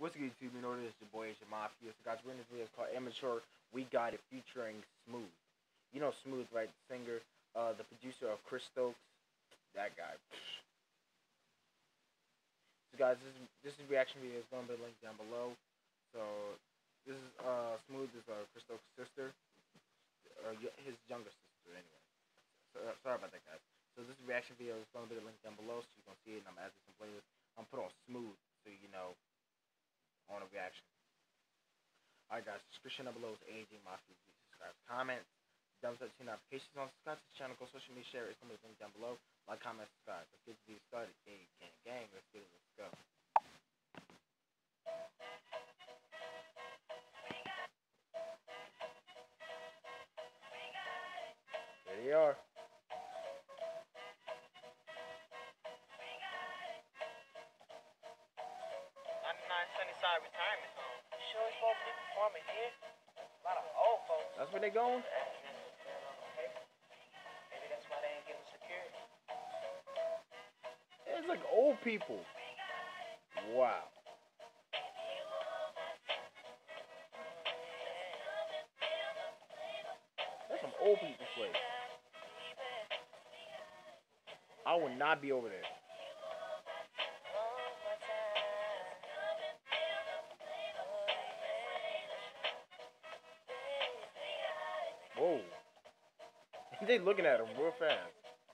What's good, YouTube? You know this is your boy, it's your MAFIA. So guys, we're in this video called Immature. We got it featuring Smooth. You know Smooth, right? The singer, the producer of Chris Stokes. That guy. So guys, this is reaction video. It's going to be linked down below. So this is Smooth is Chris Stokes' sister, or his younger sister, anyway. So, sorry about that, guys. So this reaction video is going to be linked down below, so you can see it. And I'm adding some playlists. I'm put on Smooth, so you know. On a reaction. Alright guys, description down below is AJ Mafia. Subscribe, comment, thumbs up, turn notifications on, subscribe to the channel, go social media, share, it's gonna be linked down below. Like, comment, subscribe. Let's get the video started. Gang, gang, gang, let's get it, let's go. There they are. 99 Sunnyside retirement home. You sure it's supposed to be performing here? A lot of old folks. That's where they going? Maybe that's why they ain't getting security. It's like old people. Wow. That's some old people place. I would not be over there. Whoa. They looking at him real fast.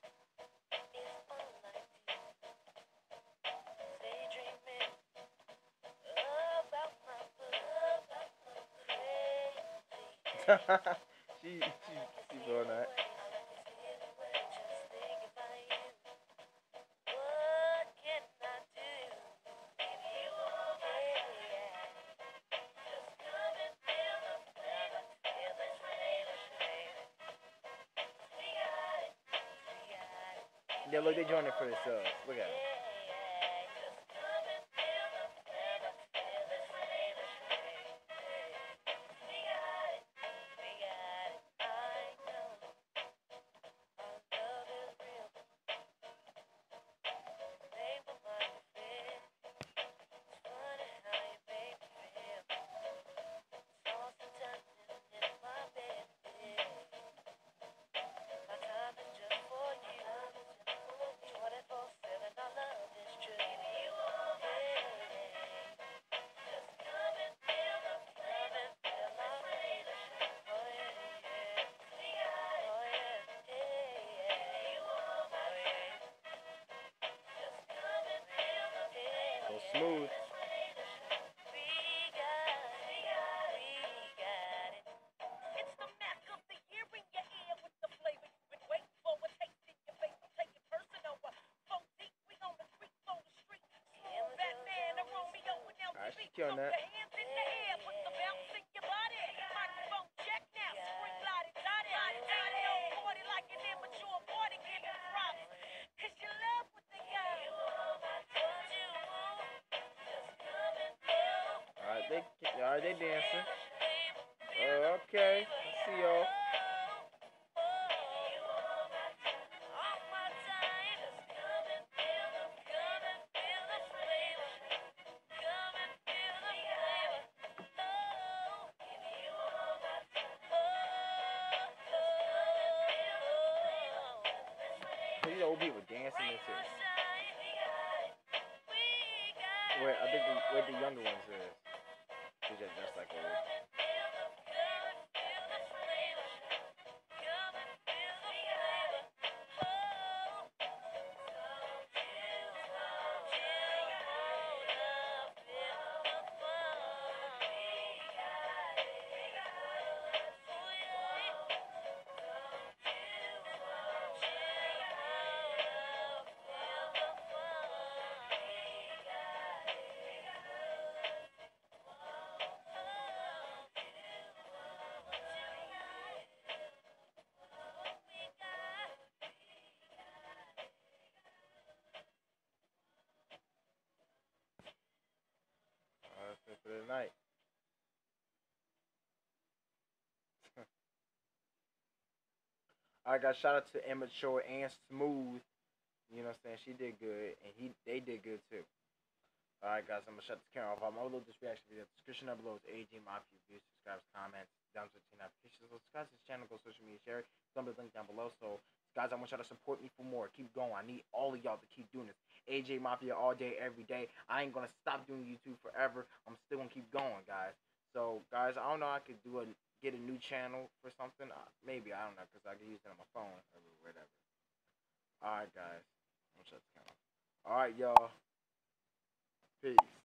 she's doing that. Yeah, look, they joined it for themselves. Look at them. Smooth. Alright, she's killing that. Alright, they dancing. Okay, I see y'all. These old people dancing this here. Wait, I think where the younger ones is. She's just dressed like old. For the night. Alright guys, shout out to Immature and Smooth. You know what I'm saying? She did good and they did good too. Alright, guys, I'm gonna shut this camera off. I'm gonna upload this reaction video. The description down below is AJ Mafia. Views, subscribes, comments, down to 10 notifications. So, subscribe to this channel, go social media, share it. Some of the link down below. So, guys, I want y'all to support me for more. Keep going. I need all of y'all to keep doing this. AJ Mafia all day, every day. I ain't gonna stop doing YouTube forever. I'm still gonna keep going, guys. So, guys, I don't know. I could get a new channel for something. Maybe I don't know because I can use it on my phone or whatever. Alright, guys. I'm gonna shut this camera off. Alright, y'all. Peace.